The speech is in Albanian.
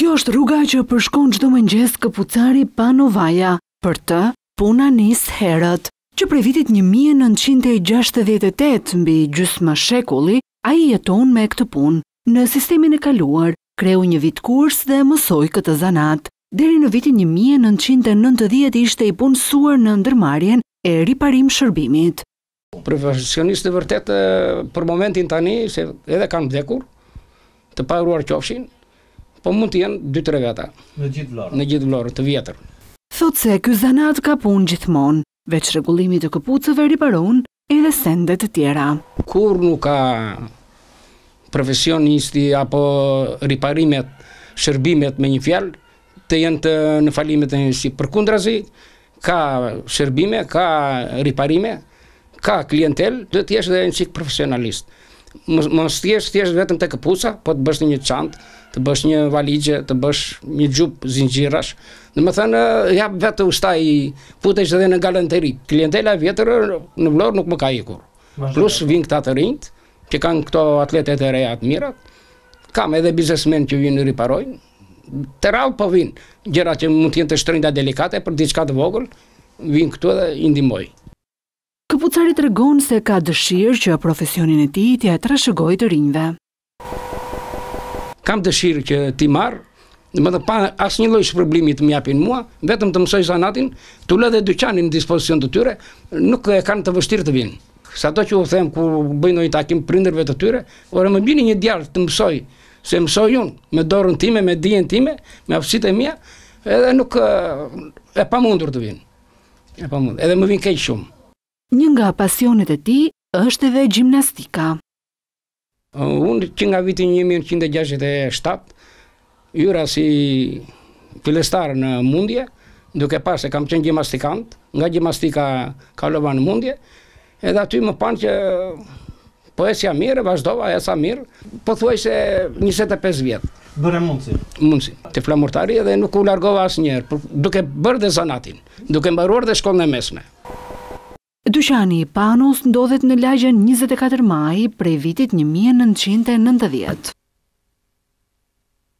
Kjo është rruga që përshkon çdo mëngjes këpucari Panovaja. Për të, puna nis herët, që prej vitit 1968 mbi gjysmë shekulli, ai jeton me këtë punë. Në sistemin e kaluar, kreu një vit kurs dhe mësoi këtë zanat. Deri në vitin 1990 ishte i punësuar në ndërmarrjen e riparim shërbimit. Profesionistë e vërtet për momentin tani, se edhe kanë vdekur, të paruar qofshin, po mund të jenë 2-3 veta. Në gjithë Vlorën, të vjetër. Thot se ky zanat ka punë gjithmonë, veç rregullimit të këpucëve riparon edhe sende të tjera. Kur nuk ka profesionisti apo riparimet, shërbimet me një fjalë, të jenë në falimet e njësi. Përkundrazi, ka shërbime, ka riparime, ka klientel, do të jesh dhe një qik profesionalist. Mos thjesht vetëm të këpuca, po të bësh një çantë, të bësh një valigje, të bësh një xhup zinxhirash. Domethënë, jap vetë ustaj futesh edhe në galanteri. Klientela e vjetër në Vlorë nuk më ka ikur. Plus vin këta të rinjt, që kanë këto atletet e reja të mirat. Kam edhe biznesmen që vinë riparojnë. Të rallë po vinë. Gjëra që mund të jenë të shtrenjta delikate për diçka të vogël, vinë këtu dhe i ndihmoj. Këpucari tregon se ka dëshirë që profesionin e tij t'ia trashëgojë të rinjve. Kam dëshirë që t'i marr, domethënë pa asnjë lloj shpërblimi të më japin mua, vetëm të mësoj zanatin, t'u lë dhe dyqanin në dispozicion të tyre, nuk e kanë të vështirë të vinë. Sado që u them kur bëj ndonjë takim prindërve të tyre, ora më bini një djalë të mësoj, se mësoj unë me dorën time, me dijen time, me aftësitë e mia, edhe nuk e pamundur të vinë. E pamundur, edhe më vjen keq shumë. Një nga pasionet e tij është edhe gjimnastika. Unë që nga vitin 1967 yra si fillestar në mundje, duke parë se kam qenë gjimnastikant, nga gjimnastika kalova në mundje, edhe aty më panë që po esja mirë, vazhdova, esa mirë, po thuaj se 25 vjetë. Bëre mundsi? Mundsi, të flamurtari edhe nuk u largova asnjëherë, duke bërë dhe zanatin, duke mbaruar dhe shkollën e mesme. Dyqani i Panos ndodhet në lagjen 24 maj prej vitit 1990.